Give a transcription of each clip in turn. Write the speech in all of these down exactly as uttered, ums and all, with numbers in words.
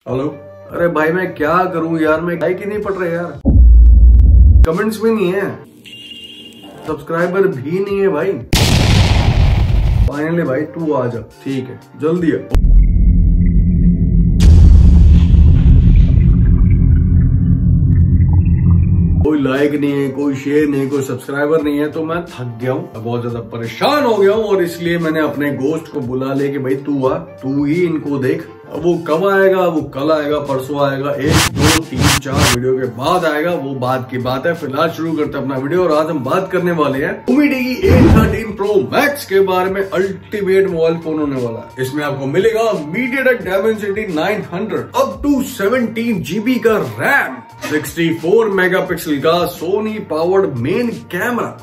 Hello. अरे भाई मैं क्या करूं यार, मैं लाइक ही नहीं पड़ रहे यार, कमेंट्स भी नहीं है, सब्सक्राइबर भी नहीं है भाई। फाइनली भाई तू आ जा, ठीक है जल्दी है। कोई लाइक नहीं है, कोई शेयर नहीं, कोई सब्सक्राइबर नहीं है, तो मैं थक गया हूँ, बहुत ज्यादा परेशान हो गया हूँ और इसलिए मैंने अपने गोस्ट को बुला ले कि भाई तू आ, तू ही इनको देख। अब वो कब आएगा, वो कल आएगा, परसों आएगा, एक दो तीन चार वीडियो के बाद आएगा, वो बात की बात है। फिलहाल शुरू करते हैं अपना वीडियो और आज हम बात करने वाले हैं Xiaomi A thirteen pro max के बारे में। अल्टीमेट मोबाइल फोन होने वाला है। इसमें आपको मिलेगा MediaTek Dimensity nine hundred, up to seventeen GB का रैम, सिक्सटी फोर मेगापिक्सल का सोनी पावर्ड मेन कैमरा।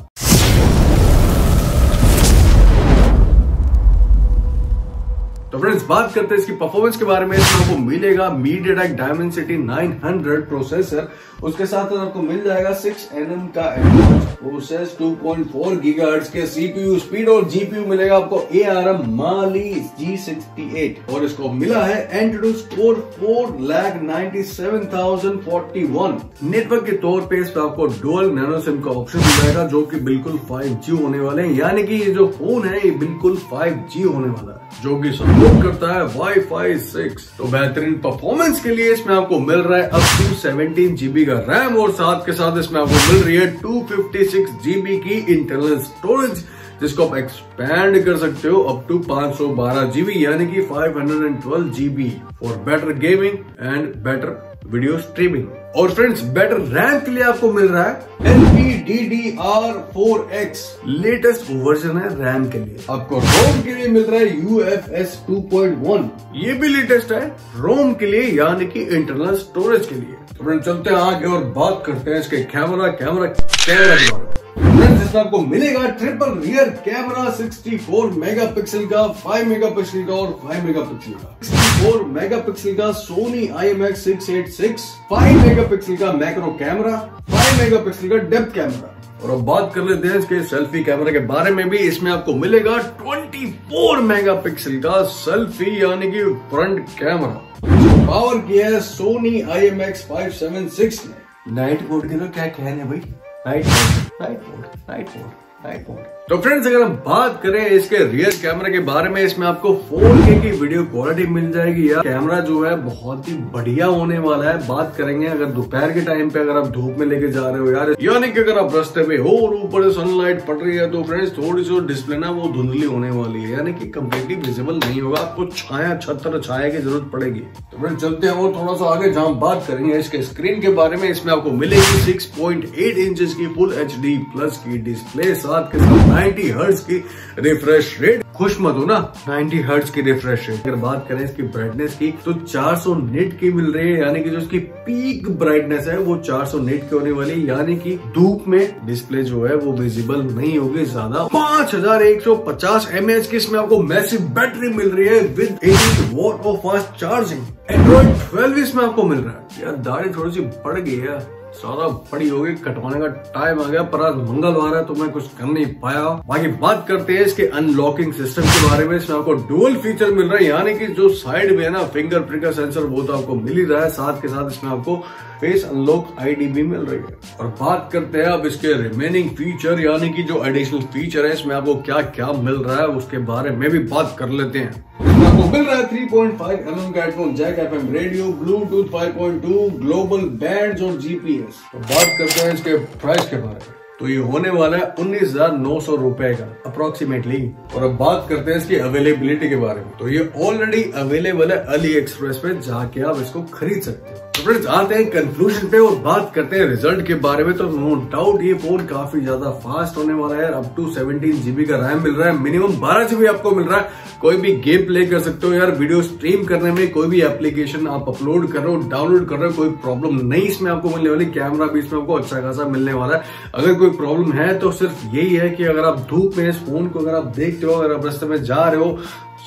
तो फ्रेंड्स बात करते हैं इसकी परफॉर्मेंस के बारे में। इसमें आपको मिलेगा MediaTek Dimensity nine hundred processor, उसके साथ आपको मिल जाएगा सिक्स एन एम का advance process, two point four gigahertz के सीपीयू स्पीड और जीपीयू मिलेगा आपको A R M Mali G sixty eight और इसको मिला है AnTuTu score four lakh ninety seven thousand forty one. Network के तौर पे इस पे आपको डुअल नैनो सिम का ऑप्शन मिल जाएगा जो कि बिल्कुल फाइव जी होने वाले हैं, यानी कि ये जो फोन है ये बिल्कुल फाइव जी होने वाला है जो कि सपोर्ट करता है वाई फाई सिक्स। तो बेहतरीन परफॉर्मेंस के लिए इसमें आपको मिल रहा है अप टू सेवनटीन जीबी का रैम और साथ के साथ इसमें आपको मिल रही है टू फिफ्टी सिक्स जीबी की इंटरनल स्टोरेज जिसको आप एक्सपैंड कर सकते हो up to five twelve GB यानी कि five twelve GB for better gaming and better video streaming. और फ्रेंड्स बेटर रैम के लिए आपको मिल रहा है L P D D R four X, latest version है रैम के लिए। आपको रोम के लिए मिल रहा है U F S two point one, ये भी लेटेस्ट है रोम के लिए यानी कि इंटरनल स्टोरेज के लिए। तो फ्रेंड्स चलते हैं आगे और बात करते हैं इसके कैमरा कैमरा कैमरा के बारे में। फ्रेंड्स इसमें आपको मिलेगा triple rear camera, sixty four megapixel का, फाइव मेगापिक्सल का और फाइव मेगापिक्सल का, सिक्सटी फोर मेगापिक्सल का Sony I M X six eight six, five megapixel का मैक्रो कैमरा, फाइव मेगापिक्सल का डेप्थ कैमरा। और अब बात कर लेते हैं इसके सेल्फी कैमरा के बारे में भी। इसमें आपको मिलेगा ट्वेंटी फोर मेगापिक्सल का सेल्फी यानी कि फ्रंट कैमरा, पावर किया है Sony I M X five seven six ने। नाइट मोड के तो क्या कहने भाई, night mode night mode night mode night mode. तो फ्रेंड्स अगर हम बात करें इसके रियर कैमरा के बारे में, इसमें आपको फोर के की वीडियो क्वालिटी मिल जाएगी यार। कैमरा जो है बहुत ही बढ़िया होने वाला है। बात करेंगे अगर दोपहर के टाइम पे अगर आप धूप में लेके जा रहे हो यार, यानी कि अगर आप रास्ते में हो और ऊपर से सनलाइट पड़ रही है तो फ्रेंड्स थोड़ी सी डिस्प्ले ना वो धुंधली होने वाली है, यानी कि कम्प्लीटली विजिबल नहीं होगा, आपको छाया छत्र छाया की जरूरत पड़ेगी। तो फ्रेंड्स चलते हैं और थोड़ा सा आगे जहां बात करेंगे इसके स्क्रीन के बारे में। इसमें आपको मिलेगी सिक्स पॉइंट एट इंचेस की फुल एच डी प्लस की डिस्प्ले, साथ के साथ नाइन्टी हर्ट्ज की रिफ्रेश रेट। खुश मत हो ना, नाइन्टी हर्ट्ज की रिफ्रेश रेट। अगर बात करें इसकी ब्राइटनेस की तो चार सौ निट की मिल रही है, यानी कि जो इसकी पीक ब्राइटनेस है वो चार सौ निट की होने वाली है, यानी कि धूप में डिस्प्ले जो है वो विजिबल नहीं होगी ज्यादा। पांच हजार एक सौ पचास एम एच की इसमें आपको मैसिव बैटरी मिल रही है with eighty watt of fast charging. Android twelve इसमें आपको मिल रहा है। यार दाढ़ी थोड़ी सी बढ़ गई है, ज्यादा बड़ी हो गई, कटवाने का टाइम आ गया, पर आज मंगलवार है तो मैं कुछ कर नहीं पाया। बाकी बात करते हैं इसके अनलॉकिंग सिस्टम के बारे में। इसमें आपको डुअल फीचर मिल रहा है, यानी कि जो साइड में है ना फिंगरप्रिंट का सेंसर वो तो आपको मिल ही रहा है, साथ के साथ इसमें आपको फेस अनलॉक आईडी भी मिल रही है। और बात करते हैं अब इसके रिमेनिंग फीचर यानी कि जो एडिशनल फीचर है इसमें आपको क्या क्या मिल रहा है उसके बारे में भी बात कर लेते हैं। आपको मिल रहा है three point five M M का headphone jack, F M radio, Bluetooth five point two, global bands और जी पी एस। तो बात करते हैं इसके प्राइस के बारे में, तो ये होने वाला है उन्नीस हजार नौ सौ रुपए का अप्रोक्सीमेटली। और अब बात करते हैं इसकी अवेलेबिलिटी के बारे में, तो ये ऑलरेडी अवेलेबल है अली एक्सप्रेस पे, जाके आप इसको खरीद सकते हो। तो फ्रेंड्स आते हैं कंक्लूजन पे और बात करते हैं रिजल्ट के बारे में। तो नो डाउट ये फोन काफी ज्यादा फास्ट होने वाला है। अप टू सेवनटीन जीबी का रैम मिल रहा है, मिनिमम बारह जीबी आपको मिल रहा है। कोई भी गेम प्ले कर सकते हो यार, वीडियो स्ट्रीम करने में कोई भी एप्लीकेशन आप अपलोड कर रहे हो, डाउनलोड कर रहे हो, कोई प्रॉब्लम नहीं इसमें आपको मिलने वाली। कैमरा भी इसमें आपको अच्छा खासा मिलने वाला है। अगर कोई प्रॉब्लम है तो सिर्फ यही है कि अगर आप धूप में इस फोन को अगर आप देखते हो, अगर आप रास्ते में जा रहे हो,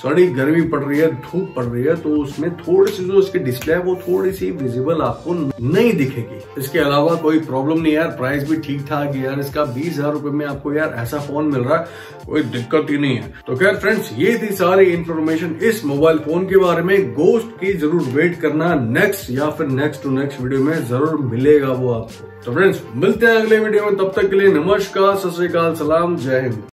कड़ी गर्मी पड़ रही है, धूप पड़ रही है, तो उसमें थोड़ी सी जो इसकी डिस्प्ले है वो थोड़ी सी विजिबल आपको नहीं दिखेगी। इसके अलावा कोई प्रॉब्लम नहीं यार, प्राइस भी ठीक ठाक है यार इसका। बीस हजार रुपए में आपको यार ऐसा फोन मिल रहा है, कोई दिक्कत ही नहीं है। तो खैर फ्रेंड्स, ये थी सारी इंफॉर्मेशन इस मोबाइल फोन के बारे में। गोस्ट की जरूर वेट करना, नेक्स्ट या फिर नेक्स्ट टू नेक्स्ट वीडियो में जरूर मिलेगा वो आपको। तो फ्रेंड्स, मिलते हैं अगले वीडियो में, तब तक के लिए नमस्कार, सत श्री अकाल, सलाम, जय हिंद।